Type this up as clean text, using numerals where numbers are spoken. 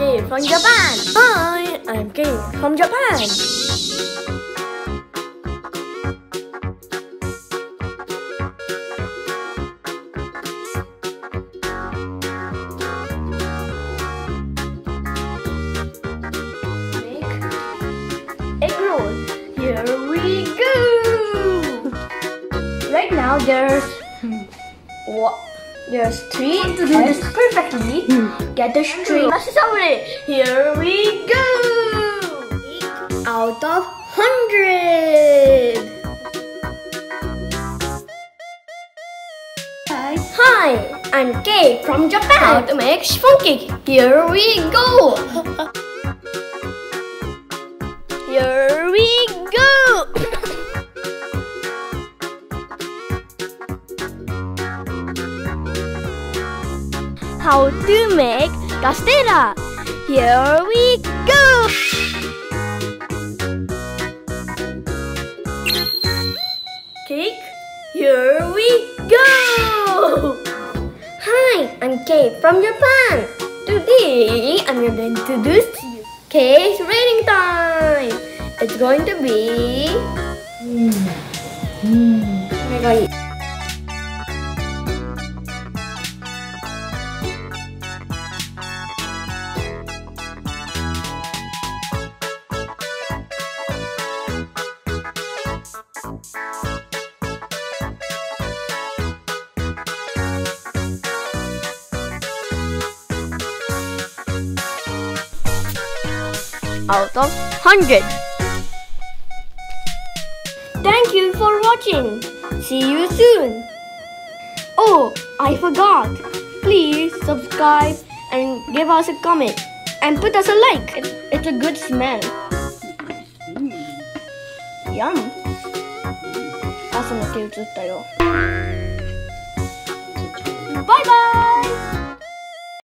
Kay from Japan. Hi, I'm Kay from Japan. Make egg roll. Here we go. Right now there's three. To do this perfectly, get the string. Here we go. 8 out of 100. Hi, I'm Kay from Japan. How to make spoon cake? Here we go. Here we go. How to make castella? Here we go! Cake? Here we go! Hi, I'm Kay from Japan. Today, I'm going to introduce to you Kay's reading time. It's going to be... out of 100. Thank you for watching. See you soon. Oh, I forgot. Please subscribe and give us a comment and put us a like. It's a good smell. Yum. 朝の手映ったよ。